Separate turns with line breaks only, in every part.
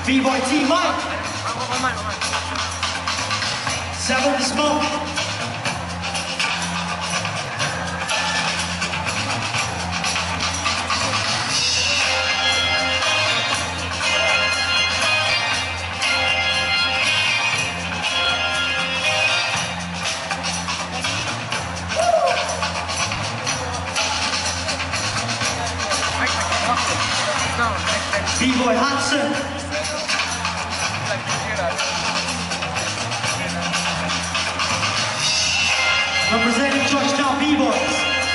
B-Boy T-Mike. Seven the Smoke. B-Boy Hudson. Representing Georgetown B-Boys.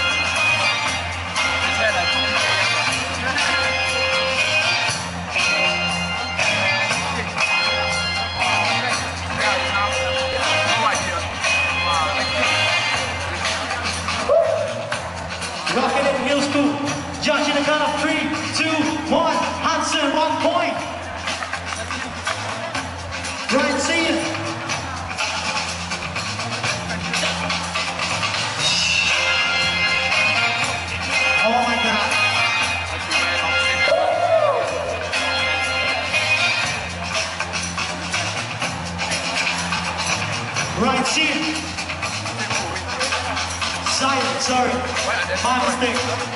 Rocket in Hill School. Josh in the count of 3, 2, 1. Hudson, 1 point. Brian, see you. Oh my God. Brian, see you. Silent, sorry. My mistake.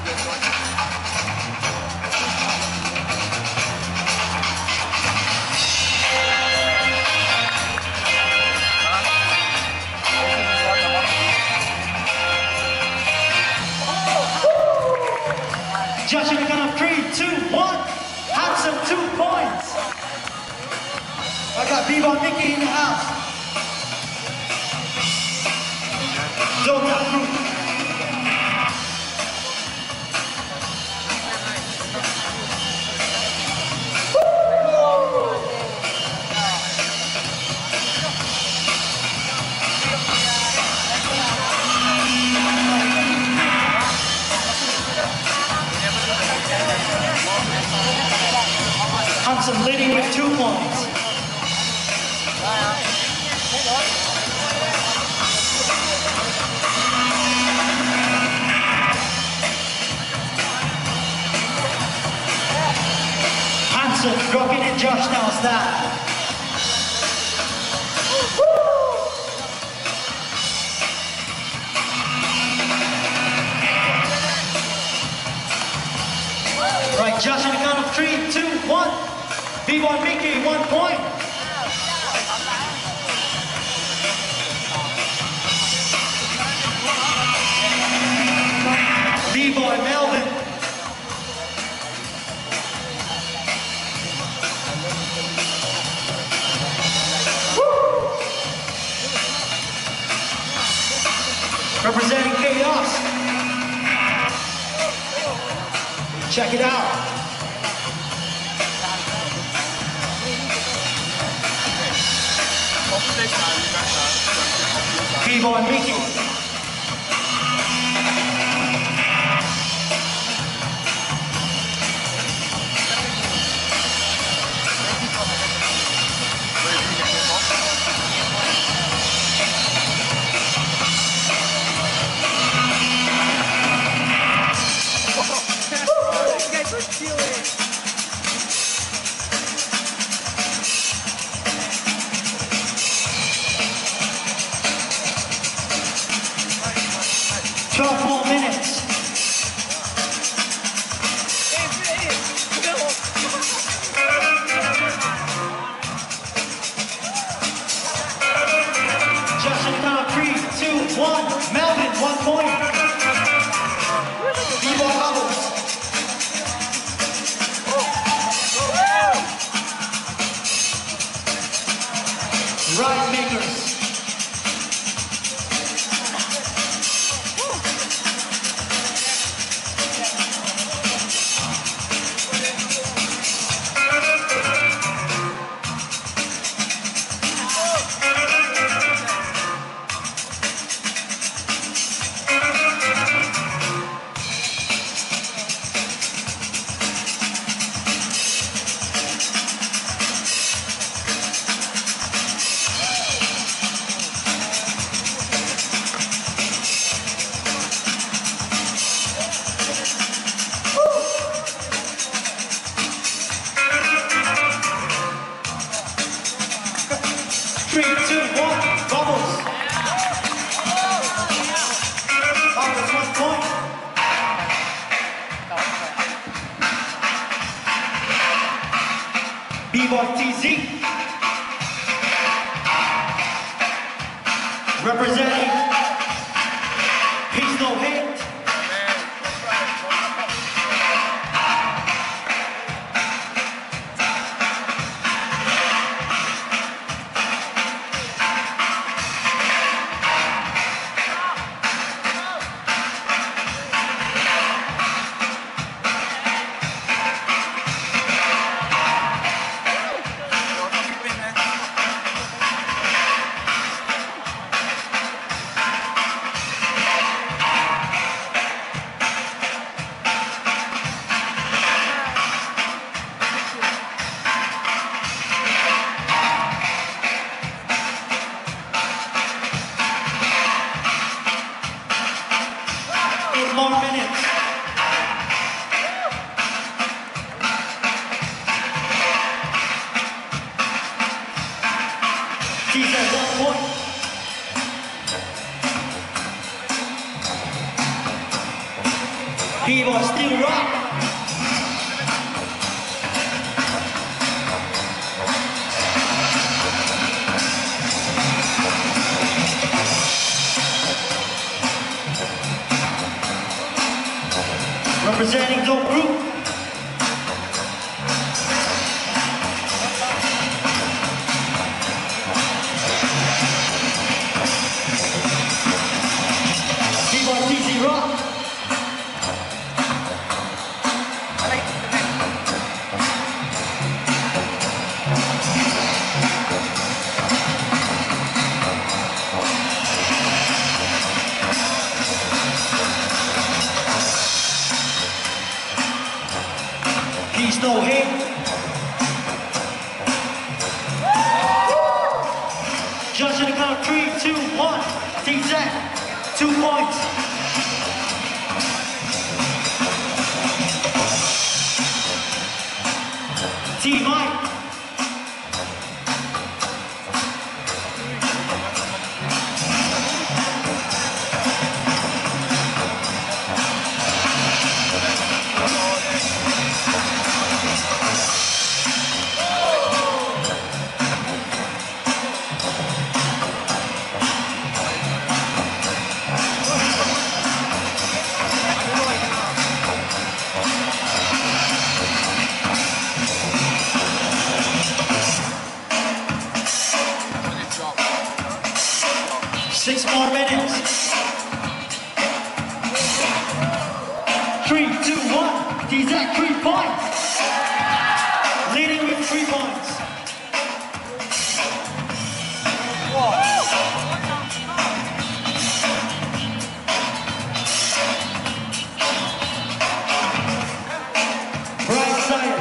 Josh in the count of 3, 2, 1. Hudson, 2 points. I got B-Boy Mickey in the house. Zotan Group. Hudson leading with 2 points. Hudson rocking in Georgetown style. Right, Josh in the count of 3, 2, 1. B-Boy Mickey, 1 point. B-Boy Melvin. Representing Chaos. Check it out. B-Boy Mickey. Ride makers. B-Boy TZ. Representing Peace No Hate. More minutes. She's at 1 point. B-Boy still rock. Representing the group. B-Boy TZ Rock. Peace No Hate. Judge in the count of 3, 2, 1. TZ, 2 points. T-Mike. Six more minutes. 3, 2, 1. He's at 3 points. Leading with 3 points. Right side.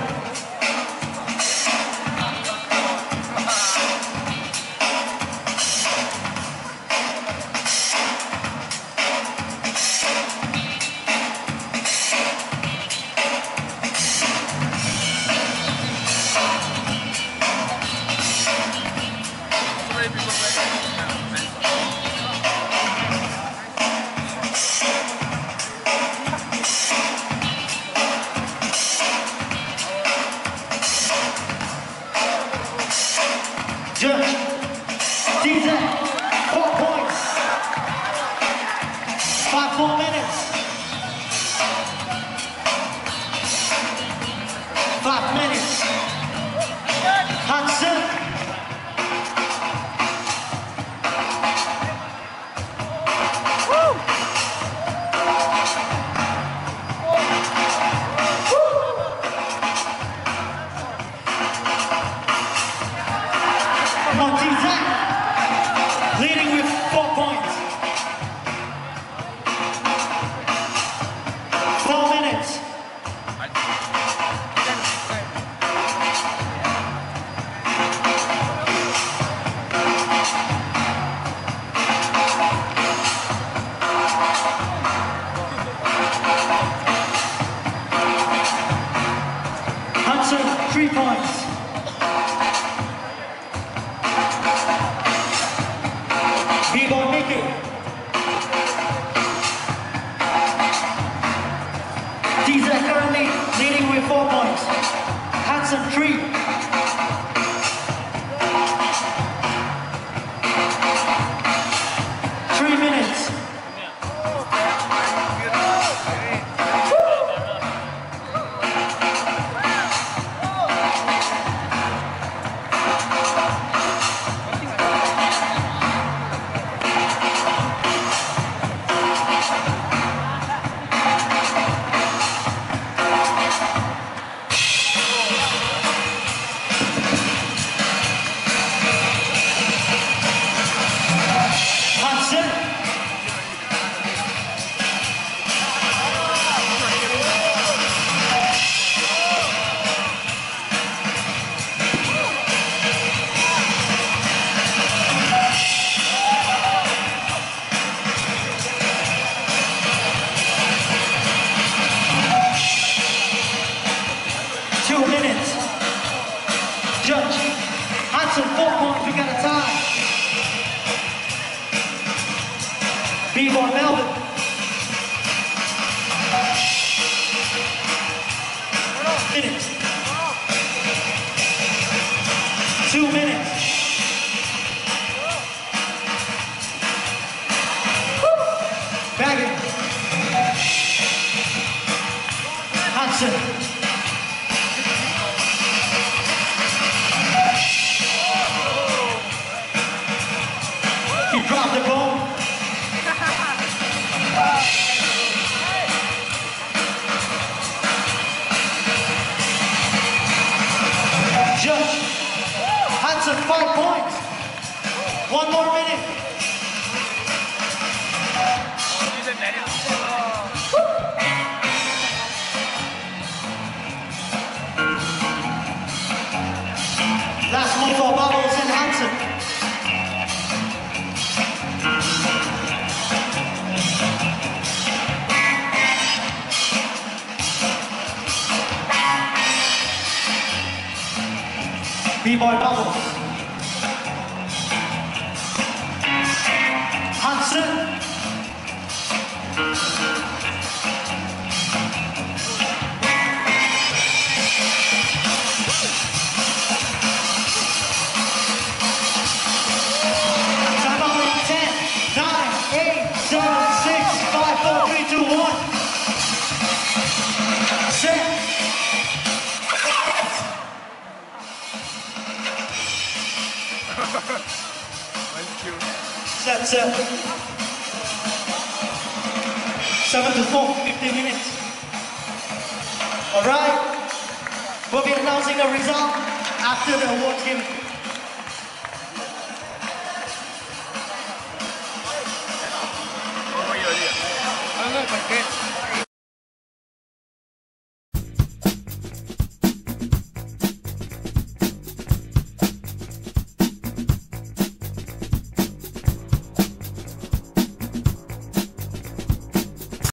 Judge, TZ, 4 points. 5 more minutes. 5 minutes. Hudson. Leading with 4 points. 4 minutes. Hudson, 3 points. B-Boy Mickey. TZ currently leading with 4 points. Hudson 3. Hansen. He dropped the ball. Judge. Hansen 5 points. 1 more minute. Last one for Bubbles and Hansen. B-boy Bubbles. Hansen. That's 7 to 4, 15 minutes. All right, we'll be announcing the result after the award game.